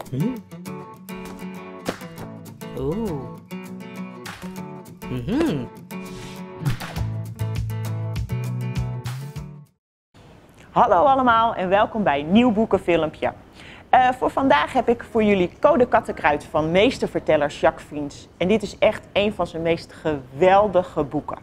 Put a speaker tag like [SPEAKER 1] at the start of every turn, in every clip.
[SPEAKER 1] Oeh.
[SPEAKER 2] Hallo allemaal en welkom bij een nieuw boekenfilmpje. Voor vandaag heb ik voor jullie Code Kattenkruid van meesterverteller Jacques Vriends. En dit is echt een van zijn meest geweldige boeken.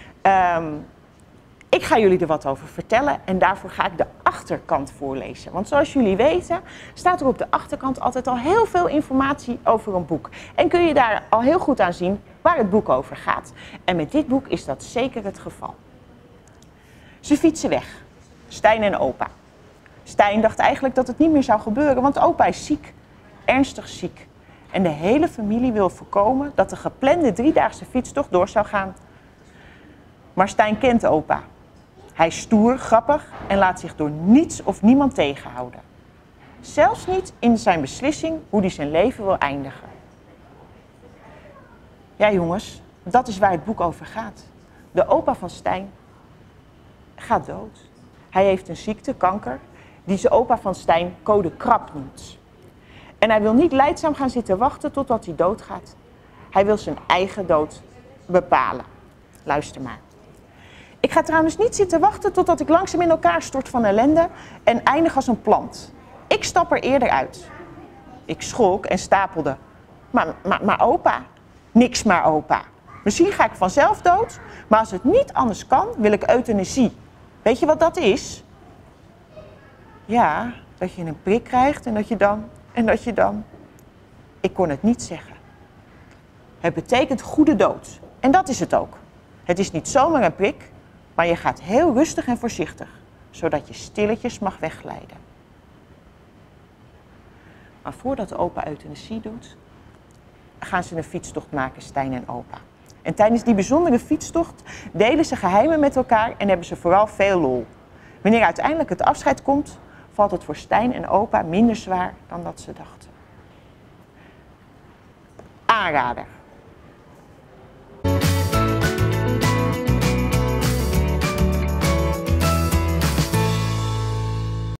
[SPEAKER 2] Ik ga jullie er wat over vertellen en daarvoor ga ik de achterkant voorlezen. Want zoals jullie weten staat er op de achterkant altijd al heel veel informatie over een boek. En kun je daar al heel goed aan zien waar het boek over gaat. En met dit boek is dat zeker het geval. Ze fietsen weg. Stijn en opa. Stijn dacht eigenlijk dat het niet meer zou gebeuren, want opa is ziek. Ernstig ziek. En de hele familie wil voorkomen dat de geplande 3-daagse fietstocht door zou gaan. Maar Stijn kent opa. Hij is stoer, grappig en laat zich door niets of niemand tegenhouden. Zelfs niet in zijn beslissing hoe hij zijn leven wil eindigen. Ja jongens, dat is waar het boek over gaat. De opa van Stijn gaat dood. Hij heeft een ziekte, kanker, die zijn opa van Stijn code krap noemt. En hij wil niet lijdzaam gaan zitten wachten totdat hij doodgaat. Hij wil zijn eigen dood bepalen. Luister maar. Ik ga trouwens niet zitten wachten totdat ik langzaam in elkaar stort van ellende en eindig als een plant. Ik stap er eerder uit. Ik schrok en stapelde. Maar opa. Niks maar opa. Misschien ga ik vanzelf dood, maar als het niet anders kan, wil ik euthanasie. Weet je wat dat is? Ja, dat je een prik krijgt en dat je dan... Ik kon het niet zeggen. Het betekent goede dood. En dat is het ook. Het is niet zomaar een prik, maar je gaat heel rustig en voorzichtig, zodat je stilletjes mag wegglijden. Maar voordat opa euthanasie doet, gaan ze een fietstocht maken, Stijn en opa. En tijdens die bijzondere fietstocht delen ze geheimen met elkaar en hebben ze vooral veel lol. Wanneer uiteindelijk het afscheid komt, valt het voor Stijn en opa minder zwaar dan dat ze dachten. Aanrader.